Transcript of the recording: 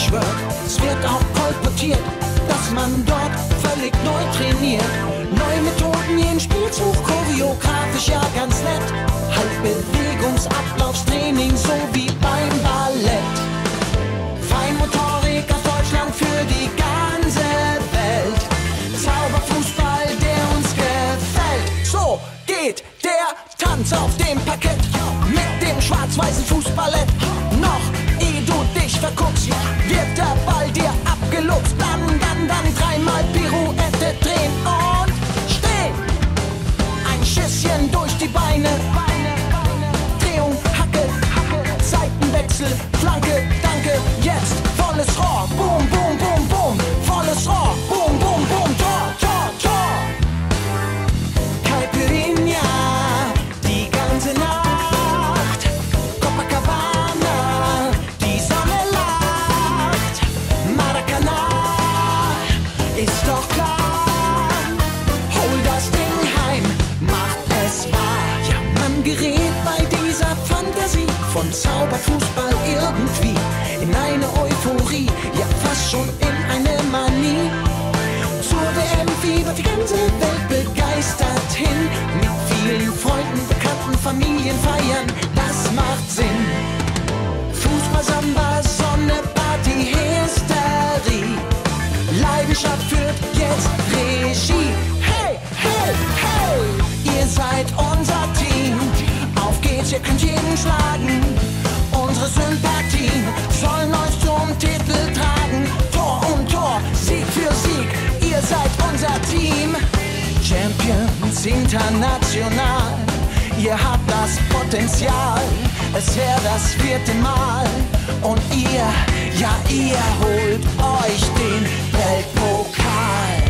schwört, es wird auch kolportiert, dass man dort völlig neu trainiert. Neue Methoden, jeden Spielzug choreografisch, ja ganz nett. Halt Bewegungsablaufstraining, so wie beim Ballett. Feinmotorik aus Deutschland für die ganze Welt. Zauberfußball, der uns gefällt. So geht der Tanz auf dem Parkett mit dem schwarz-weißen Fußballett. Noch ehe du dich verguckst, wird der Ball dir abgeluchst. Dann dreimal Pirouette drehen und stehen. Ein Schüsschen durch die Beine. Drehung, Hacke, Seitenwechsel, Flanke, danke, jetzt volles Rohr. Boom, boom, boom, boom, volles Rohr. Boom, boom, boom, Tor, Tor, Tor. Caipirinha, die ganze Nacht. Copacabana, die Sonne lacht. Maracana, ist doch klar. Hol das Ding heim, macht es wahr. Ja, man gerät bei dieser Fantasie von Zauberfußball irgendwie in eine Euphorie, ja fast schon in eine Manie. Zur WM fiebert die ganze Welt begeistert hin. Mit vielen Freunden, Bekannten, Familien feiern, das macht Sinn. Fußball, Samba, Sonne, Party, Hysterie. Leidenschaft führt jetzt Regie. Hey, hey, hey, ihr seid unser Team. Auf geht's, ihr könnt jeden schlagen. Unsere Sympathien sollen euch zum Titel tragen. Tor um Tor, Sieg für Sieg, ihr seid unser Team. Champions international, ihr habt das Potenzial. Es wäre das 4. Mal und ihr, ja ihr holt euch den Weltpokal.